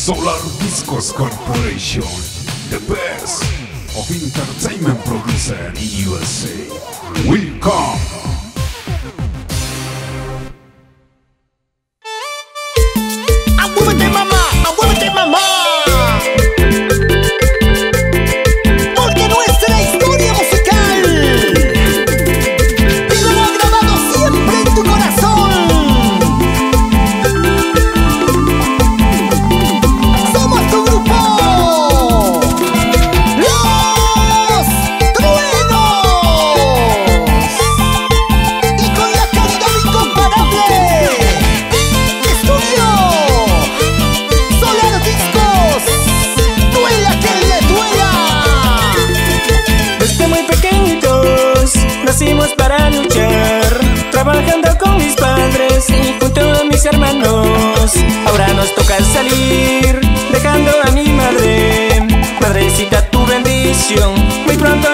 Solar Discos Corporation, the best of entertainment producer in USA. Welcome. ¡Amuévete, mamá! ¡Amuévete, mamá! Porque nuestra historia musical quedará grabado siempre en tu corazón. Somos tu grupo, Los Truenos, y con la calidad incomparable. Estudio Solar Discos, duela que le duela. Desde muy pequeñitos nacimos para luchar, trabajando con mis padres y junto a mis hermanos. Ahora nos toca salir, dejando a mi madre. Madrecita, tu bendición muy pronto